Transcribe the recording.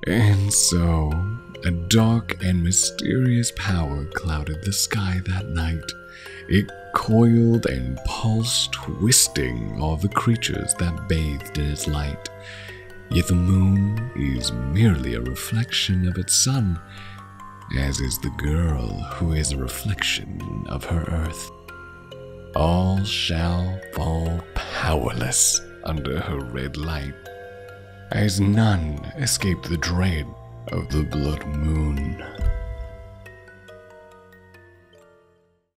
And so, a dark and mysterious power clouded the sky that night. It coiled and pulsed, twisting all the creatures that bathed in its light. Yet the moon is merely a reflection of its sun, as is the girl who is a reflection of her earth. All shall fall powerless under her red light, as none escape the dread of the blood moon.